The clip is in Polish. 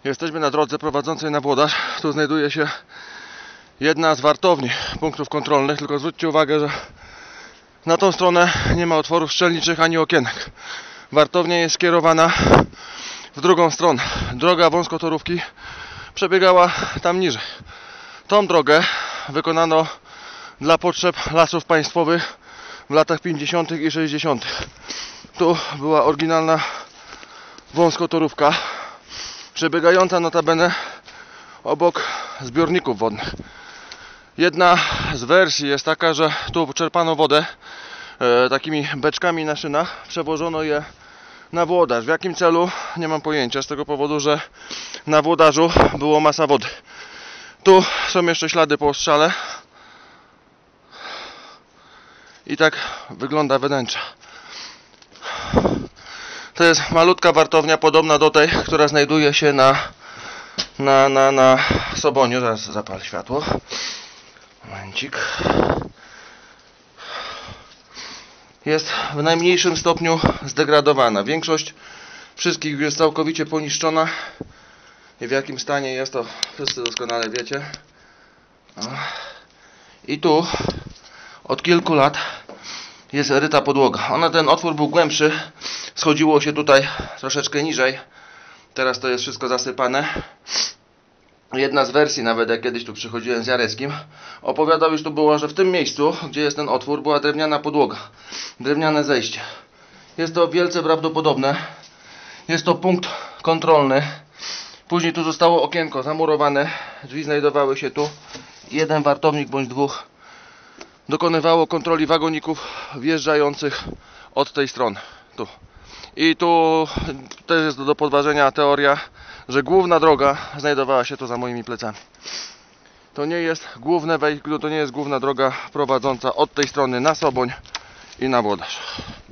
Jesteśmy na drodze prowadzącej na Włodarz. Tu znajduje się jedna z wartowni punktów kontrolnych, tylko zwróćcie uwagę, że na tą stronę nie ma otworów strzelniczych ani okienek. Wartownia jest skierowana w drugą stronę. Droga wąskotorówki przebiegała tam niżej. Tą drogę wykonano dla potrzeb Lasów Państwowych w latach 50. i 60. Tu była oryginalna wąskotorówka, przebiegająca notabene obok zbiorników wodnych. Jedna z wersji jest taka, że tu czerpano wodę takimi beczkami na szynach, przewożono je na Włodarz. W jakim celu? Nie mam pojęcia, z tego powodu, że na Włodarzu było masa wody. Tu są jeszcze ślady po ostrzale i tak wygląda wnętrze. To jest malutka wartownia, podobna do tej, która znajduje się na Soboniu. Zaraz zapalę światło. Momencik. Jest w najmniejszym stopniu zdegradowana. Większość wszystkich jest całkowicie poniszczona. I w jakim stanie jest, to wszyscy doskonale wiecie. I tu od kilku lat jest ryta podłoga. Ten otwór był głębszy. Schodziło się tutaj troszeczkę niżej. Teraz to jest wszystko zasypane. Jedna z wersji, nawet jak kiedyś tu przychodziłem z Jareckim, opowiadał, już tu było, że w tym miejscu, gdzie jest ten otwór, była drewniana podłoga, drewniane zejście. Jest to wielce prawdopodobne. Jest to punkt kontrolny. Później tu zostało okienko zamurowane. Drzwi znajdowały się tu. Jeden wartownik bądź dwóch dokonywało kontroli wagoników wjeżdżających od tej strony. Tu. I tu też jest do podważenia teoria, że główna droga znajdowała się tu za moimi plecami. To nie jest główne wejście, to nie jest główna droga prowadząca od tej strony na Soboń i na Włodarz.